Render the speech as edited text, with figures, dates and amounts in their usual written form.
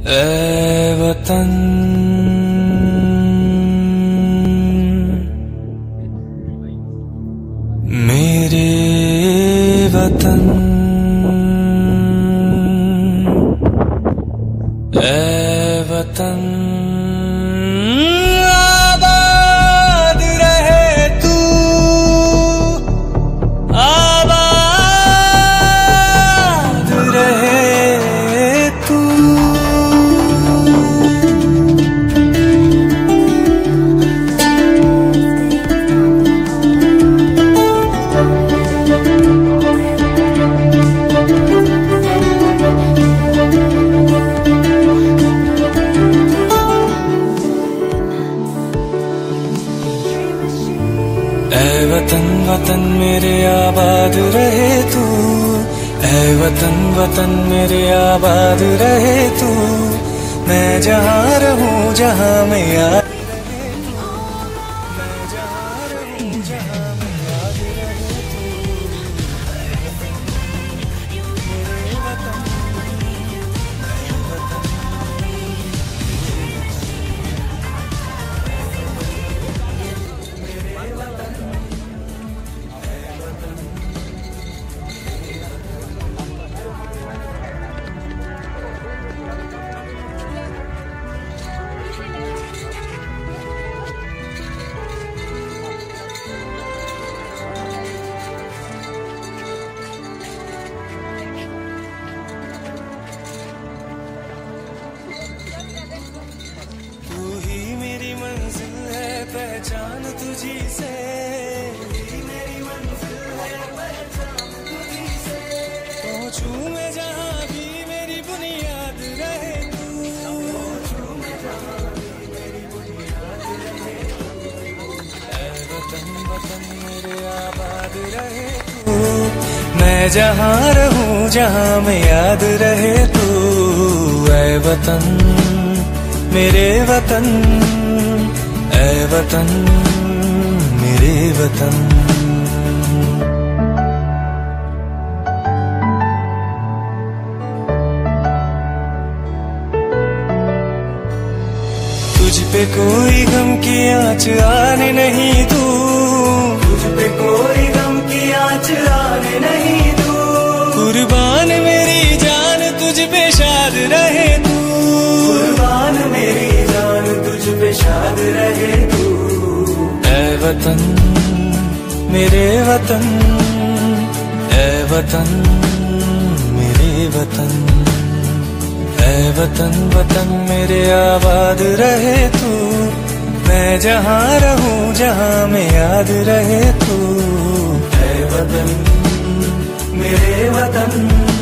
ऐ वतन मेरे वतन, ऐ वतन आबाद रहे तू, आबाद रहे तू। ऐ वतन वतन मेरे आबाद रहे तू, ऐ वतन वतन मेरे आबाद रहे तू। मैं जहाँ रहूं जहाँ मैं याद रहे तू, मैं जहाँ रहूं जहाँ मैं याद रहे तू। मेरे वतन, मेरे वतन। पहचान तुझी से, मेरी मंजिल है पहचान तुझी से। पहुंचूं मैं जहाँ भी मेरी बुनियाद रहे तू, पहुंचूं मैं जहाँ भी मेरी बुनियाद रहे तू। ऐ वतन वतन मेरे आबाद रहे तू, मैं जहाँ रहूं जहाँ मैं याद रहे तू। ऐ वतन मेरे वतन, ऐ वतन मेरे वतन। तुझ पे कोई गम की आँच आने नहीं दूं, तुझ पे कोई गम की आँच आने नहीं दूं। कुर्बान मेरी जान तुझ पे शाद रहे तू, कुर्बान मेरी जान तुझ पे शाद रहे तू। ऐ वतन मेरे वतन, ऐ वतन मेरे वतन। ऐ वतन वतन मेरे आबाद रहे तू, मैं जहाँ रहूं जहाँ मैं याद रहे तू। ऐ वतन मेरे वतन।